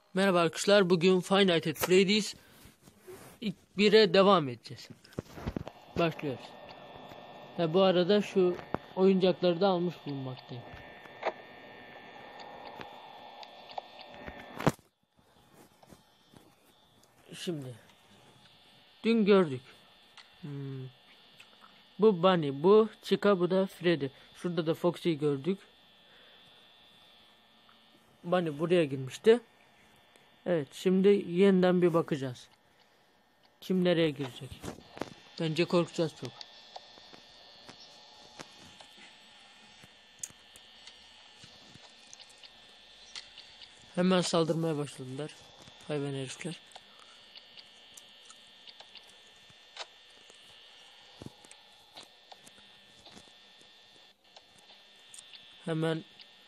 Merhaba arkadaşlar, bugün Five Nights at Freddy's 1'e devam edeceğiz. Başlıyoruz. Ve bu arada şu oyuncakları da almış bulunmaktayım. Şimdi dün gördük. Bu Bunny, bu Chica, bu da Freddy. Şurada da Foxy'yi gördük. Bunny buraya girmişti. Evet, şimdi yeniden bir bakacağız. Kim nereye girecek? Bence korkacağız çok. Hemen saldırmaya başladılar. Hayvan herifler. Hemen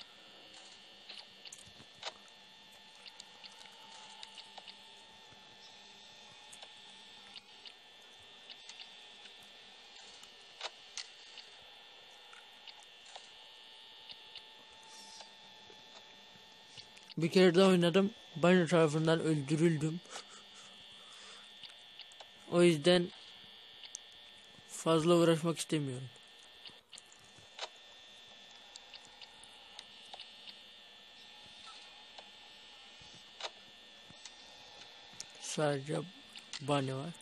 bir kere daha oynadım. Bunny tarafından öldürüldüm. O yüzden fazla uğraşmak istemiyorum. Sadece Bunny var.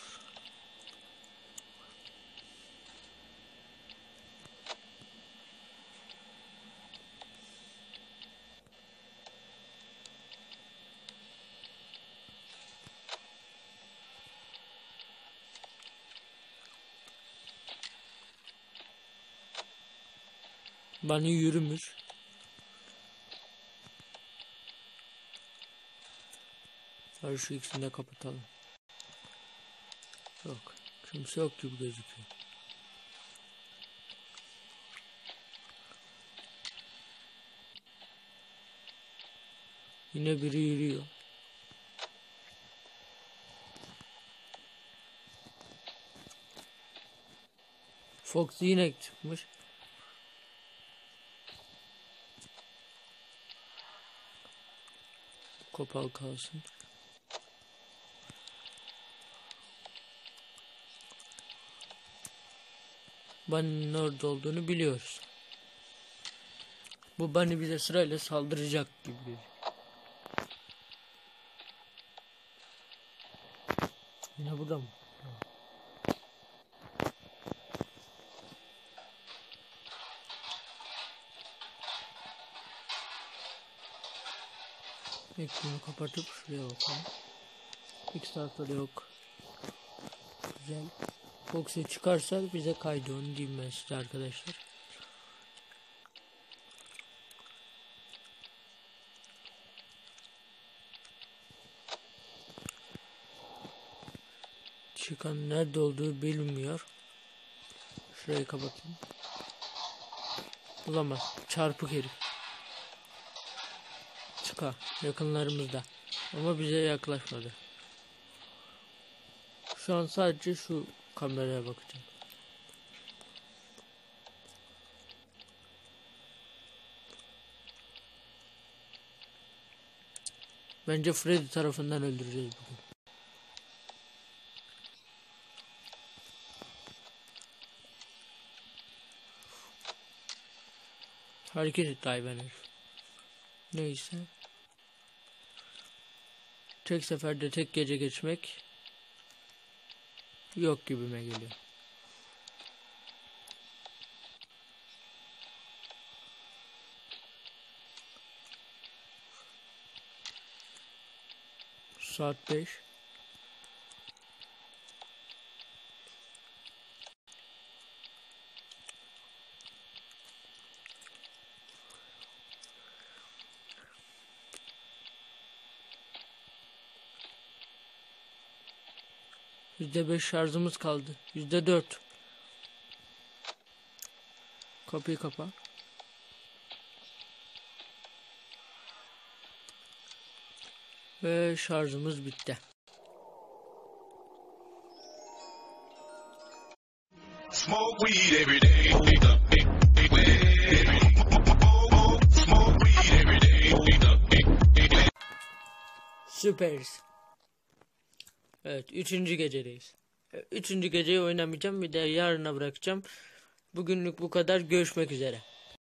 Bunny yürümüş. Hadi şu ikisini de kapatalım. Yok. Kimse yok gibi gözüküyor. Yine biri yürüyor. Fox yine çıkmış. Kapalı kalsın. Bunny'nin orada olduğunu biliyoruz. Bu Bunny bize sırayla saldıracak gibi. Yine burada mı? Ekranı kapatıp şuraya bakalım. İki tarafta da yok. Güzel. Foxy çıkarsa bize kaydı, onu diyeyim ben size arkadaşlar. Çıkan nerede olduğu bilinmiyor. Şurayı kapatayım. Bulamaz. Çarpık herif. Çıkar. Yakınlarımızda. Ama bize yaklaşmadı. Şu an sadece şu kameraya bakacağım. Bence Freddy tarafından öldüreceğiz bugün. Hareket etti hayvan herif. Neyse. Tek seferde tek gece geçmek yok gibime geliyor. Saat 5. %5 şarjımız kaldı. %4. Kapıyı kapa. Ve şarjımız bitti. Smoke weed every day. Süperiz. Evet, 3. gecedeyiz. 3. geceyi oynamayacağım, bir de yarına bırakacağım. Bugünlük bu kadar, görüşmek üzere.